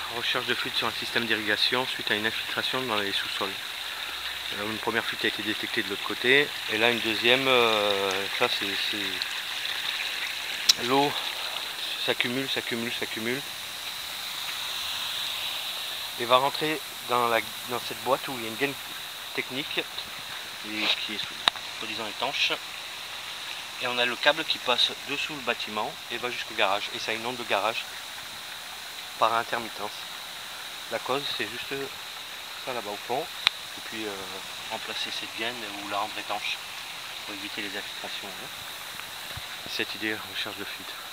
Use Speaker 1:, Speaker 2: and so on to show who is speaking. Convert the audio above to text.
Speaker 1: recherche de fuite sur un système d'irrigation suite à une infiltration dans les sous-sols. Une première fuite a été détectée de l'autre côté, et là une deuxième, ça c'est l'eau s'accumule, et va rentrer dans cette boîte où il y a une gaine technique qui est soi-disant étanche, et on a le câble qui passe dessous le bâtiment et va jusqu'au garage, et ça a une onde de garage par intermittence. La cause, c'est juste ça là-bas au fond, et puis remplacer cette gaine ou la rendre étanche pour éviter les infiltrations. Cette idée, recherche de fuite.